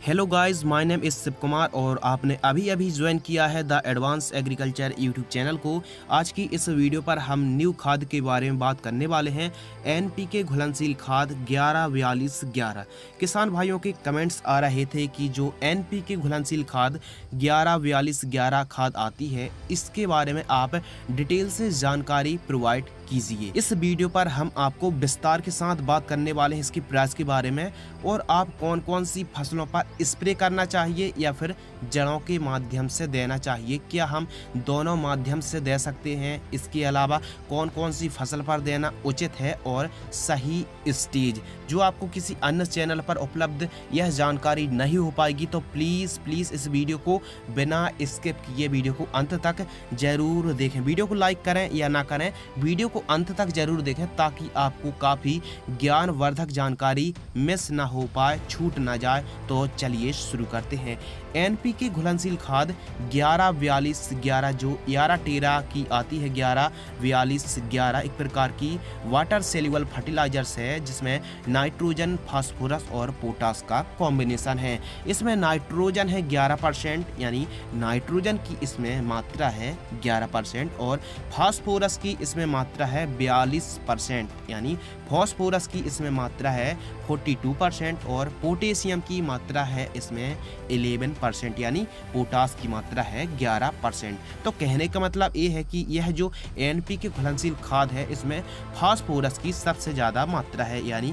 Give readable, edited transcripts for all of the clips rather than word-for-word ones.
Hello guys, my name is Shiv Kumar और आपने अभी ज्वाइन किया है the advance agriculture YouTube channel को। आज की इस वीडियो पर हम न्यू खाद के बारे में बात करने वाले हैं। एनपीके घुलनशील खाद 11-42-11। किसान भाइयों के कमेंट्स आ रहे थे कि जो एनपीके घुलनशील खाद 11-42-11 खाद आती है, इसके बारे में आप डिटेल से जानकारी प्रोवाइड कीजिए। इस वीडियो पर हम आपको विस्तार के साथ बात करने वाले हैं इसकी प्राइस के बारे में और आप कौन कौन सी फसलों पर स्प्रे करना चाहिए या फिर जड़ों के माध्यम से देना चाहिए, क्या हम दोनों माध्यम से दे सकते हैं, इसके अलावा कौन कौन सी फसल पर देना उचित है और सही स्टेज। जो आपको किसी अन्य चैनल पर उपलब्ध यह जानकारी नहीं हो पाएगी तो प्लीज़ इस वीडियो को बिना स्किप किए वीडियो को अंत तक जरूर देखें। वीडियो को लाइक करें या ना करें, वीडियो को अंत तक जरूर देखें ताकि आपको काफ़ी ज्ञानवर्धक जानकारी मिस ना हो पाए, छूट ना जाए। तो चलिए शुरू करते हैं। एनपीके घुलनशील खाद 11-42-11 जो 11-13 की आती है, 11-42-11 एक प्रकार की वाटर सेल्युबल फर्टिलाइजर्स है जिसमें नाइट्रोजन, फास्फोरस और पोटास का कॉम्बिनेशन है। इसमें नाइट्रोजन है 11%, यानी नाइट्रोजन की इसमें मात्रा है 11% और फास्फोरस की इसमें मात्रा है 42%, यानी फास्फोरस की इसमें मात्रा है 42% और पोटेशियम की मात्रा है इसमें 11%, यानी पोटास की मात्रा है 11%। तो कहने का मतलब ये है कि यह जो एनपीके घुलनशील खाद है इसमें फास्फोरस की सबसे ज़्यादा मात्रा है, यानी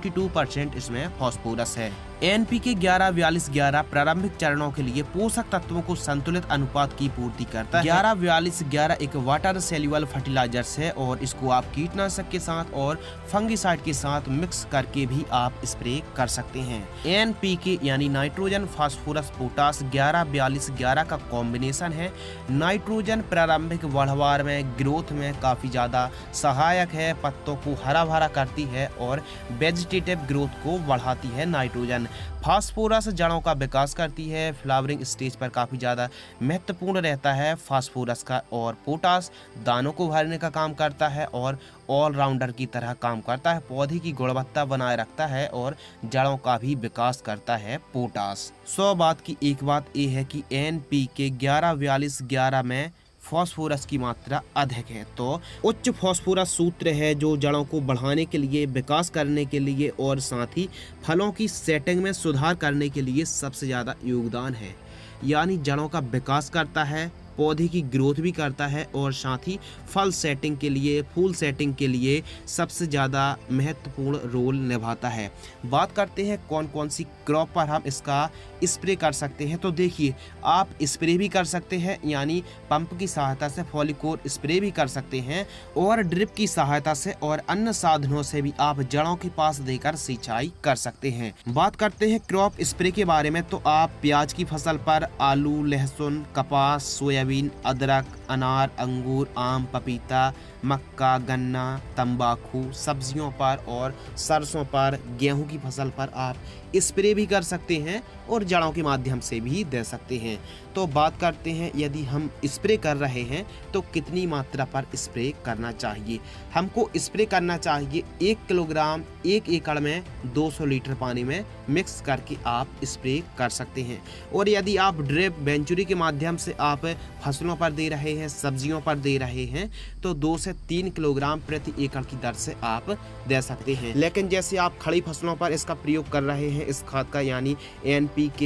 42% इसमें फास्फोरस है। एनपीके 11-42-11 प्रारंभिक चरणों के लिए पोषक तत्वों को संतुलित अनुपात की पूर्ति करता है। 11-42-11 एक वाटर सेल्युबल फर्टिलाइजर्स है और इसको आप कीटनाशक के साथ और फंगिसाइड के साथ मिक्स करके भी आप स्प्रे कर सकते हैं। एनपीके यानी नाइट्रोजन, फास्फोरस, पोटास 11-42-11 का कॉम्बिनेशन है। नाइट्रोजन प्रारंभिक बढ़वार में, ग्रोथ में काफ़ी ज़्यादा सहायक है, पत्तों को हरा भरा करती है और वेजिटेटिव ग्रोथ को बढ़ाती है। नाइट्रोजन फास्फोरस जड़ों का विकास करती है, फ्लावरिंग स्टेज पर काफ़ी ज़्यादा महत्वपूर्ण रहता है फास्फोरस का। और पोटास दानों को भरने का काम करता है और ऑलराउंडर की तरह काम करता है, पौधे की गुणवत्ता बनाए रखता है और जड़ों का भी विकास करता है पोटास। 100 बात की एक बात यह है कि एनपीके 11-42-11 में फास्फोरस की मात्रा अधिक है। तो उच्च फास्फोरस सूत्र है जो जड़ों को बढ़ाने के लिए, विकास करने के लिए और साथ ही फलों की सेटिंग में सुधार करने के लिए सबसे ज़्यादा योगदान है, यानी जड़ों का विकास करता है, पौधे की ग्रोथ भी करता है और साथ ही फल सेटिंग के लिए, फूल सेटिंग के लिए सबसे ज़्यादा महत्वपूर्ण रोल निभाता है। बात करते हैं कौन कौन सी क्रॉप पर हम इसका स्प्रे कर सकते हैं। तो देखिए, आप स्प्रे भी कर सकते हैं, यानी पंप की सहायता से फॉलिकोर स्प्रे भी कर सकते हैं और ड्रिप की सहायता से और अन्य साधनों से भी आप जड़ों के पास देकर सिंचाई कर सकते हैं। बात करते हैं क्रॉप स्प्रे के बारे में, तो आप प्याज की फसल पर आलू, लहसुन, कपास, सोयाबीन, अदरक, अनार, अंगूर, आम, पपीता, मक्का, गन्ना, तंबाकू, सब्जियों पर और सरसों पर, गेहूं की फसल पर आप स्प्रे भी कर सकते हैं और जड़ों के माध्यम से भी दे सकते हैं। तो बात करते हैं, यदि हम स्प्रे कर रहे हैं तो कितनी मात्रा पर स्प्रे करना चाहिए। हमको स्प्रे करना चाहिए 1 किलोग्राम 1 एकड़ में 200 लीटर पानी में मिक्स करके आप स्प्रे कर सकते हैं। और यदि आप ड्रिप वेंचुरी के माध्यम से आप फसलों पर दे रहे हैं, सब्जियों पर दे रहे हैं, तो 2 से 3 किलोग्राम प्रति एकड़ की दर से आप दे सकते हैं। लेकिन जैसे आप खड़ी फसलों पर इसका प्रयोग कर रहे हैं इस खाद का, यानी एनपीके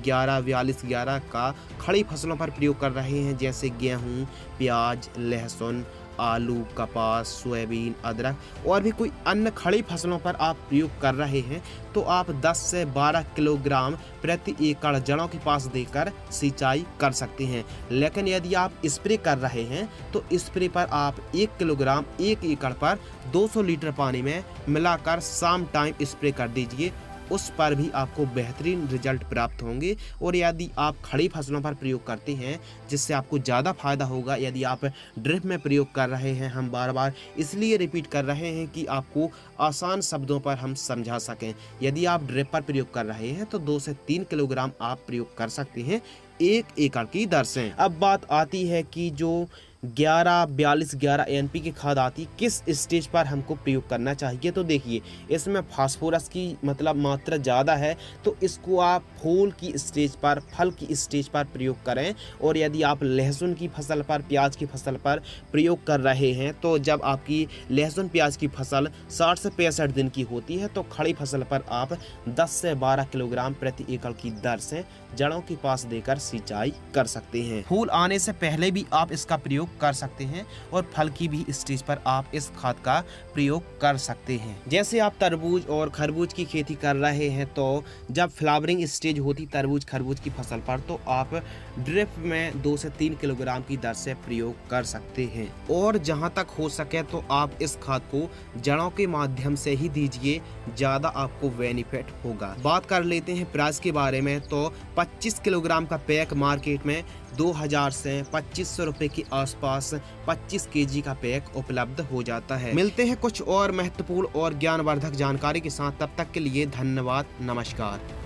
11-42-11 का खड़ी फसलों पर प्रयोग कर रहे हैं, जैसे गेहूं, प्याज, लहसुन, आलू, कपास, सोयाबीन, अदरक और भी कोई अन्य खड़ी फसलों पर आप प्रयोग कर रहे हैं, तो आप 10 से 12 किलोग्राम प्रति एकड़ जड़ों के पास देकर सिंचाई कर सकते हैं। लेकिन यदि आप स्प्रे कर रहे हैं तो स्प्रे पर आप 1 किलोग्राम 1 एकड़ पर 200 लीटर पानी में मिलाकर शाम टाइम स्प्रे कर दीजिए, उस पर भी आपको बेहतरीन रिजल्ट प्राप्त होंगे। और यदि आप खड़ी फसलों पर प्रयोग करते हैं जिससे आपको ज़्यादा फायदा होगा। यदि आप ड्रिप में प्रयोग कर रहे हैं, हम बार बार इसलिए रिपीट कर रहे हैं कि आपको आसान शब्दों पर हम समझा सकें। यदि आप ड्रिप पर प्रयोग कर रहे हैं तो 2 से 3 किलोग्राम आप प्रयोग कर सकते हैं 1 एकड़ की दर से। अब बात आती है कि जो 11-42-11 NPK खाद आती, किस स्टेज पर हमको प्रयोग करना चाहिए। तो देखिए इसमें फास्फोरस की मतलब मात्रा ज़्यादा है, तो इसको आप फूल की स्टेज पर, फल की स्टेज पर प्रयोग करें। और यदि आप लहसुन की फसल पर, प्याज की फसल पर प्रयोग कर रहे हैं, तो जब आपकी लहसुन प्याज की फसल 60 से 65 दिन की होती है, तो खड़ी फसल पर आप 10 से 12 किलोग्राम प्रति एकड़ की दर से जड़ों के पास देकर सिंचाई कर सकते हैं। फूल आने से पहले भी आप इसका प्रयोग कर सकते हैं और फल की भी स्टेज पर आप इस खाद का प्रयोग कर सकते हैं। जैसे आप तरबूज और खरबूज की खेती कर रहे हैं, तो जब फ्लावरिंग स्टेज होती तरबूज खरबूज की फसल पर, तो आप ड्रिप में 2 से 3 किलोग्राम की दर से प्रयोग कर सकते हैं। और जहां तक हो सके तो आप इस खाद को जड़ों के माध्यम से ही दीजिए, ज़्यादा आपको बेनिफिट होगा। बात कर लेते हैं प्राइस के बारे में, तो 25 किलोग्राम का पैक मार्केट में 2000 से 2500 रुपए के आसपास 25 kg का पैक उपलब्ध हो जाता है। मिलते हैं कुछ और महत्वपूर्ण और ज्ञानवर्धक जानकारी के साथ, तब तक के लिए धन्यवाद, नमस्कार।